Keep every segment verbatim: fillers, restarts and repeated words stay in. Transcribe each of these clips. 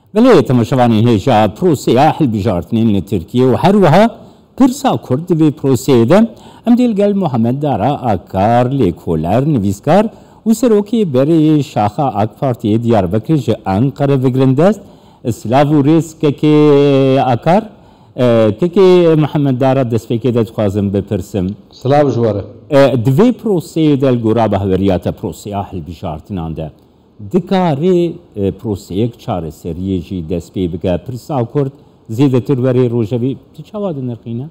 بله تماشاوانی هیچا پروسه هەڵبژاردنین لە تورکیە و هەروەها پرسا کورد وی پروسەیەدا ئەم دیلگەل محەممەد دارا ئاکار لێکۆلەر نویسکار و سەرۆکی بەرەی شاخە ئاک پارتیە دیاربەکر ji ئەنقەرە بگرن دەست سلااو و ڕێزکەکێ ئاکار کەکێ محەممەد دارا دەستپێکێ دەتخوازم بپرسم سلااو ژوارە دوێ پرۆسەیە دەلگۆرا بە هەوەریاتە پرۆسەیە هەڵبژاردناندا دکارێ پرۆسەیەک چارەسەریەژی دەست پێ بکە پرسا کورد زیێدەتر وەرێ ڕۆژەوی تو چاوا دەنرخینە؟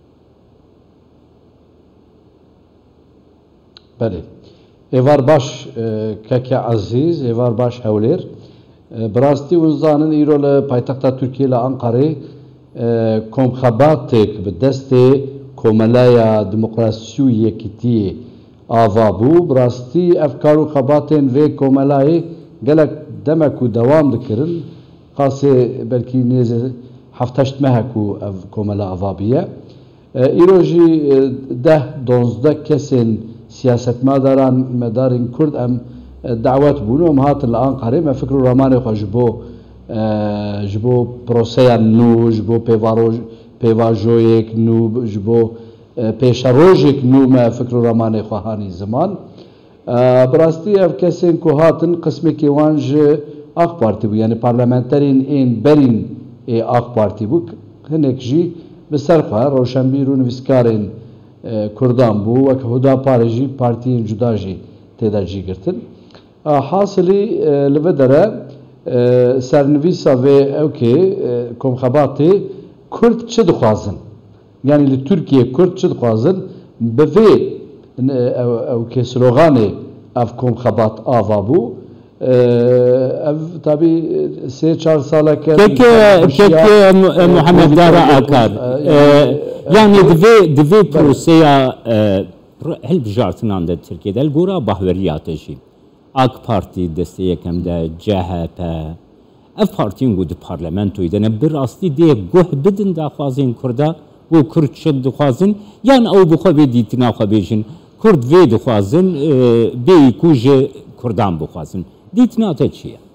بەێ ئێوار باش کەکە عەزیز ئێوار باش هەولێر بڕاستی وزانن ئیرۆ لە پایتەختا تورکیە لە ئەنقەرێ کۆمخەباتێک بە دەستێ کۆمەلایە دموقراسی و یەکیتیە ئاوا بوو بڕاستی ئەفکار و خەباتێن vê کۆمەلایê gelek demek û dewam dikirin qasê belkî nêzê hefteşt mehek û ev komela ava bîye îro jî deh donzdeh kesên siyasetmadaran medarên Kurd em dawet bûn û em hatin li Anqerê me fikr û ramanê xwe ji bo ji bo proseya nû ji bo pêvajoyek nû ji bo pêşerojek nû me fikr û ramanê xwe hanî ziman birastî ev kesên ku hatin qismekê wan ji Ak Partî bû yani parlamenterên ên berîn ê Ak Partî bû hinek jî bi ser xwe roşenbîr û nivîskarên Kurdan bû wek Hudaparê jî partiyên cuda jî têda cî girtin hasilî li vê dere sernivîsa vê ewkê komxebatê Kurd çi dixwazin yani li Tirkiye Kurd çi dixwazin bi vê ewkê sloganê ev komxebat ava bû ev tabî sê çar saleke keke Muhammed Dara Akar yani divê divê proseya hilbijartinan de Tirkiyeyê de gora bahweriyate jî Ak Partî destê yekem de C H P ev partiyên ku di parlamentoyê de ne bi rastî dê guh bidin daxwazên Kurda û Kurd çi dixwazin yan ew bi xwe vê dîtina xwe bêjin Kurd vê dixwazin bêyî ku ji Kurdan bixwazin dîtina te çi ye?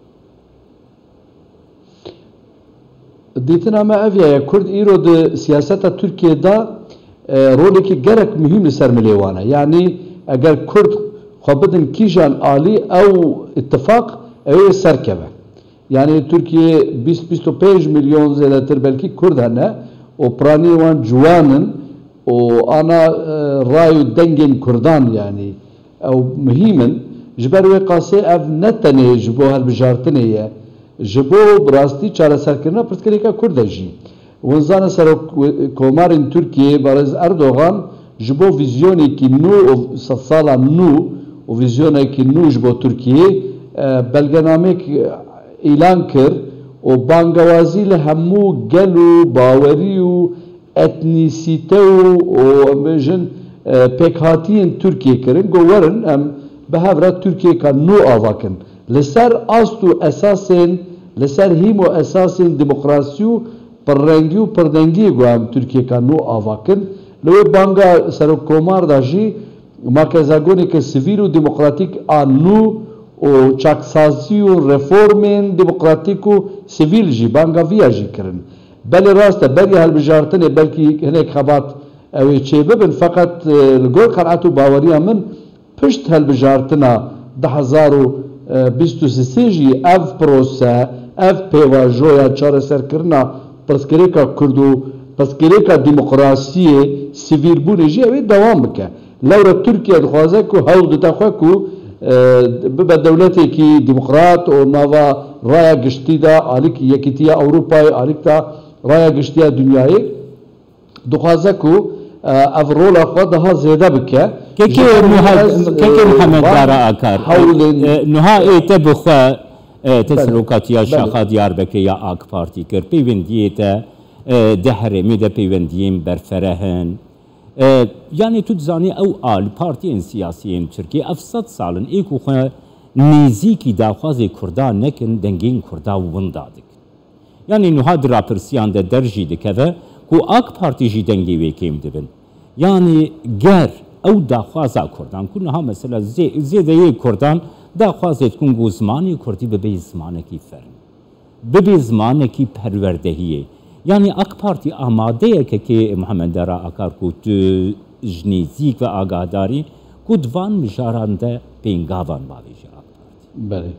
Dîtina me ev ye Kurd îro di siyaseta Tirkiyeyê de rolekî gerek mühim li ser milê wan e yanî eger Kurd xwe bidin kîjan alî ew ittifaq ew ê serkeve yani Tirkiye bîst bîst û pênc milyon zêdetir belkî Kurd hene û piranî wan ciwanin û ana ray û dengên Kurdan yani ew muhîmin ji ber wê qasê ev ne tenê ji bo helbijartinê ye ji bo bi rastî çareserkirina pirsgirêka Kurd e jî winzana serokkomarên Tirkiyeyê Barez Erdogan ji bo vîzyonekî nû û sed sala nû û vîzyonekî nû ji bo Tirkiyeyê belgenamek îlan kir û bangewazî li hemû gel û bawerî û etnîsîte û em bêjin pêkhatiyên Tirkiyê kirin got werin em bi hev re Tirkiyeka nû ava kin li ser ast û esasên li ser hîm û esasên demokrasî û pirrengî û pirdengiyê got em Tirkiyeka nû ava kin li wê banga serokkomar da jî makezagoneke sivîl û demokratîk a nû û çaksazî û reformên demokratîk û sivîl jî banga vîya jî kirin belê rast e beriya hilbijartinê belkî hinek xebat ew ê çê bibin feqet li gor qenaet û baweriya min pişt hilbijartina di hezar û bîst û sîsê jî ev prose ev pêvajoya çareserkirina pirsgirêka Kurd û pirsgirêka demokrasiyê sivîlbûnê jî ew ê dewam bike lewra Tirkiye dixwaze ku hewl dide xwe ku bibe dewletekî demokrat û nava raya giştî de alîk yekîtiya Ewropayê alîk da raya giştiya dunyayê dixwaze ku ev rola xwe daha zêde bike keke Muhammed Dara Akar niha ê te bi xwe te serokatiya şaxa Diyarbekirê ya Ak Partî kir pêwendiyê te di herêmê de pêwendiyên berferehin yani tu dizanî ew a li partiyên siyasî yên Tirkiye ev sed salin ê ku xwe nêzîkî daxwazê Kurda nekin dengên Kurda winda dikin yani niha di rapirsiyan de derjî dikeve ku Ak Partî jî dengê wê kêm dibin yani ger ew daxwaza Kurdan ku niha mesela zêdeyê Kurdan daxwazê dikin ku zimanê Kurdî bibe zimanekî ferm ببی زمانێکی پەروەردەهیە یعنی ئەک پارتی ئامادەیەکە کێ محەممەد دارا ئاکار کو ژنێزیک و ئاگاداری کو دوان مژاراندا پێنگاوان باوێژە ئەک پارتی بەێ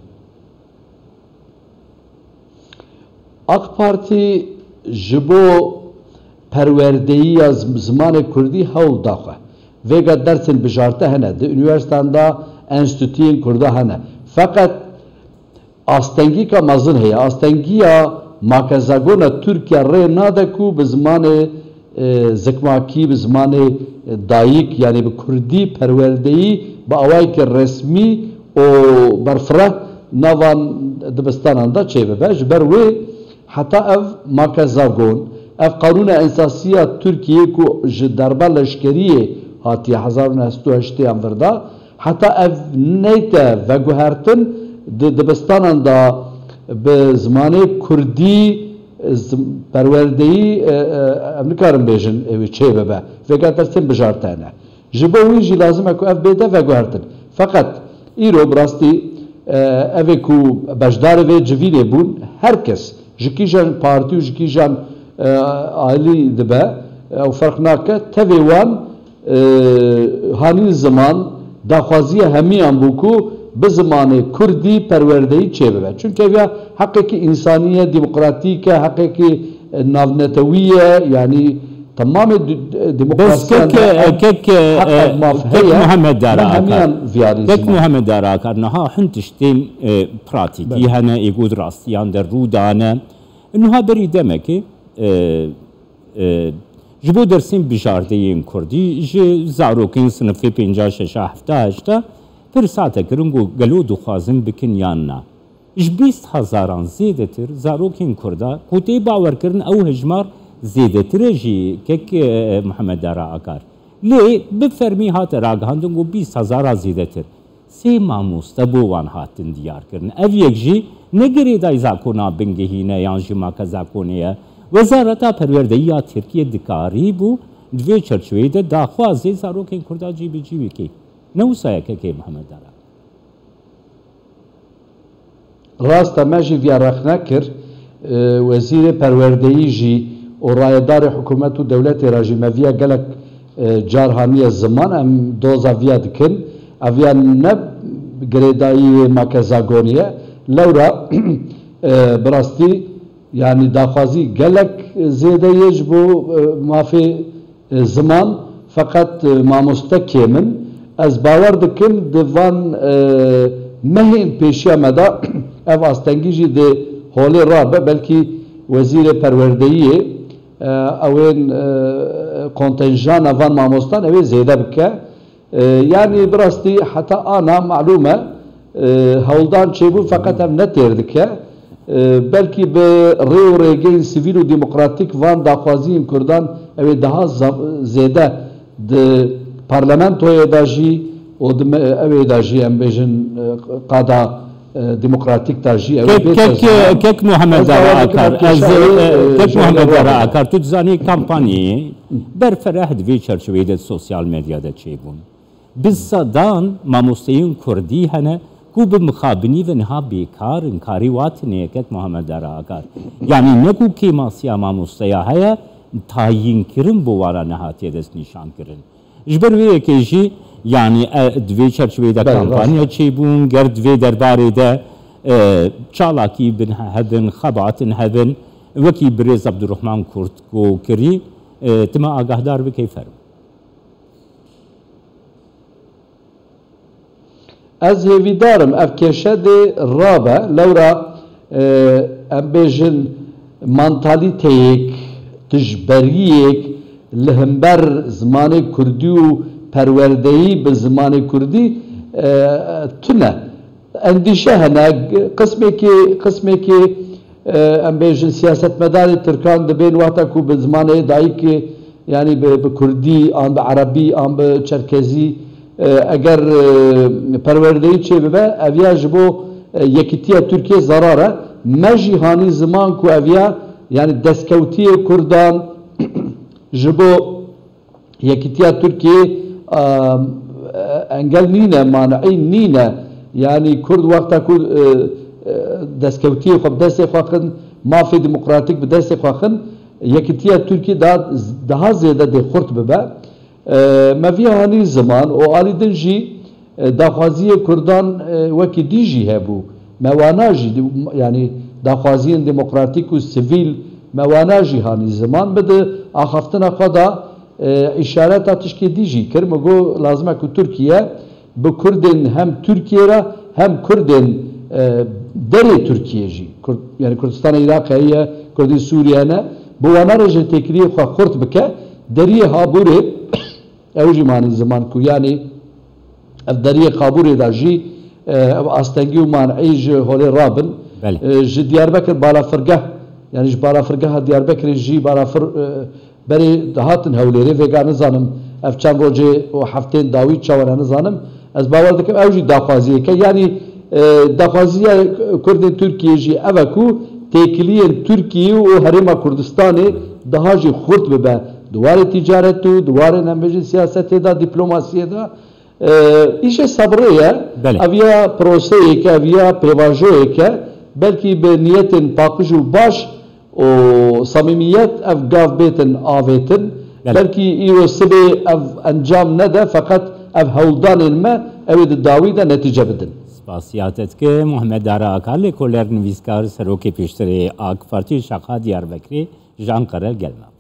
ئەک پارتی ji bo perwerdeyiya zimanê Kurdî hewl daxwe vêga dersên bijarte hene di üniversitetan da enstitûyên Kurda hene feqet astengîka mezin heye astengiya makezagona Tirkiye rê nade ku bi zimanê zikmakî bi zimanê dayîk yanî bi Kurdî perwerdeyî bi awayekî resmî û berfireh navan dibistanan da çêbibe ji ber wê heta ev makezagon ev qanûna esasiya Tirkiye ku ji derba leşkeriyê hatiye hezar û nehst û heştê virda heta ev neyte veguhertin di dibistanan da bi zimanê Kurdî perwerdeyî em nikarin bêjin evî çêbibe vêga dersên bijarte hene ji bo wî jî lazim e ku ev bêde veguhertin feqet îro bi rastî evê ku beşdarê vê civînê bûn herkes ji kîjan partî û ji kîjan ailî dibe ew ferq nake tevê wan hanî ziman daxwaziya hemîyan bû ku bi zimanê Kurdî perwerdeyî çêbibe çünkü ev ya heqekî însaniye demokratîk e heqekî navnetewî ye yanî tamamê demokrasiyan kek Muhammed Dara kek Muhammed Dara Akar niha hin tiştên pratîkî hene êgod rastiyan de rûdane niha berî demekê ji bo dersên bijardeyên Kurdî ji zarokên sinifê pênca şeşa hefta heşta pirsate kirin got gelo dixwazin bikin yan na ji bîst hezaran zêdetir zarokên Kurda ku tê bawerkirin ew hejmar zêdetir jî kek Muhammed Dara Akar lê bi fermî hate ragihandin got bîst hezara zêdetir sê mamoste bo wan hatin diyar kirin ev yek jî ne girêdayî zakona bingehîne yan jî make zakonê ye Wezareta Perwerdeyiya Tirkiye dikarî bû di vê çerçeveyê de daxwazê zarokên Kurda cîbicî bike ne wisa kekê Muhammed Dara rast e me jî viya rex nekir wezîrê perwerdeyî jî û rayedarê hikûmet û dewletê re jî me viya gelek car haniye ziman em doza viya dikin ev viya ne girêdayî makezagoniye lewra bi rastî yani daxwazî gelek zêde ye ji bo mafê ziman feqet mamoste kêmin ez bawer dikim di van mehên pêşiya me da ev astengî jî di holê rabe belkî wezîrê perwerdeyiyê ewên kontenjana van mamostan ew ê zêde bike yani bi rastî heta ana malûm e hewldan çêbû feqet ev netêr dike belkî bi rê û rêgeyên sivîl û demokratîk van daxwaziyên Kurdan ew ê daha zêde di parlamentoyê da jî û di ew ê da jî em bêjin qada demokratîk da jî ew kek Muhammed Dara Akar kek Muhammed Dara Akar tu dizanî kampanyayê berfereh di vê çerçeveyê de sosyal medyada çêbûn bi sedan mamosteyên Kurdî hene ku bi mixabinî ve niha bêkar in karî watin yekek Muhammed Dara Akar yanî ne ku kêmasiya mamosteya heye tayînkirin bo wara nehatiye dest nîşan kirin ji ber vê yekê jî yanî di vê çerçeveyê de kampanya çêbûn ger di vê derbarê de çalakî bin hebin xebatin hebin wekî birêz Abdurrahman Kurt got kirî tima agahdar bike ferm ez hêvîdarim ev kêşedê rabe lewra em bêjin mantalîteyek tijberiyek li hember zimanê Kurdî û perwerdeyî bi zimanê Kurdî tune endîşe hene qismekî qismekî em bêjin siyasetmedarê Tirkan dibên wata ku bi zimanê dayîkê yanî bi Kurdî an bi Erebî an bi Çerkezî eger perwerdeyî çêbibe ev ya ji bo yekîtiya Tirkiye zarar e me jî hanî ziman ku ev ya yani destkeutiyê Kurdan ji bo yekîtiya Tirkiye engel nîne maneî nîne yani Kurd wexta ku دەستکەوتی خۆ دەستی خواخن مافی دموکراتیک بە دەستی خواخن یەکتیە تورکی داها زێدە دێخورد ببە مەڤیانی زمان و ئالی دنجی داخوازیە کوردان وەکی دیژی هەبوو مەواناژی ینی داخوازیên دموکراتیک و سیڤیل مەواناژی هانی زمان بده ئاخافتنە خۆدا ئیشارەتا تشکی دیژی کرد مەگۆ لازمە ku Türkiye bi Kurdên hem Türkiye'ra hem Kurdên derê Türkiye jî yani Kurdistana Iraqê heye Kurdê Sûriye ne bi wana re ji têkiliyê xwe xurt bike deriyê Haburê ew jî manî ziman ku yanî ev deriyê Haburê da jî ev astengî û manî ji holê rabin ji Diyarbekir balafirgeh yani ji balafirgeha Diyarbekirê jî balafir berê dihatin hewlêrê vêga nizanim ev çend rojê û heftên dawî çawana nizanim ez bawer dikim ew jî daxwaziyeke yanî daxwaziya Kurdên Tirkiye jî ev e ku têkiliyên Tirkiye û Herêma Kurdistanê daha jî xurt bibe duwarê tîcaret û duwarê nembêjin siyasetê da dîplomasiyê da îşê sebrê ye ev ya proseyeke ev ya pêvajoyeke belkî bi niyetên paqij û baş û samîmiyet ev gav bêtin avêtin belkî îro sibê ev encam nede feqet ev hewldanên me ew ê di dawî de netîce bidin. Spasiyateke Muhammed Dara Aka lêkoler nivîskar serokê pêşterê A K Partiyê Şaxa Diyarbekirê ji Ankara gelme.